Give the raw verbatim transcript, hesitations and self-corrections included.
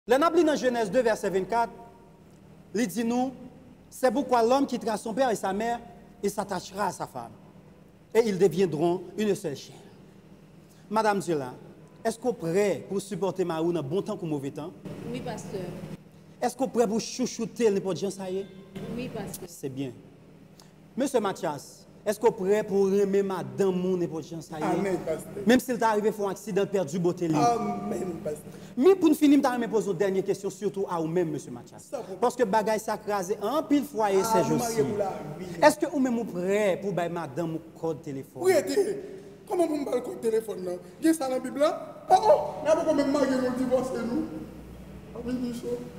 Le Nabli dans Genèse deux, verset vingt-quatre, il dit nous, c'est pourquoi l'homme quittera son père et sa mère et s'attachera à sa femme. Et ils deviendront une seule chair. Madame Zola, est-ce qu'on est prêt pour supporter Marou dans bon temps ou mauvais temps? Oui, pasteur. Est-ce qu'on est prêt pour chouchouter n'importe qui ça y est? Oui, pasteur. C'est bien. Monsieur Mathias, est-ce qu'on est prêt pour aimer madame ou n'importe qui ça y est? Amen, pasteur. Même s'il t'est arrivé pour un accident perdu beauté libre. Amen, pasteur. Mais pour finir, je vais poser une dernière question, surtout à vous-même, monsieur Mathias. Parce que bagaille s'est crasé en pile foyer ces jours-ci. Est-ce que vous-même êtes prêt pour bailler madame ou code téléphone? Oui, comment vous me parlez de téléphone là? Il y a ça dans la Bible là? Oh, oh, il y a beaucoup même marié nous divorcer nous. Ah oui, bien sûr.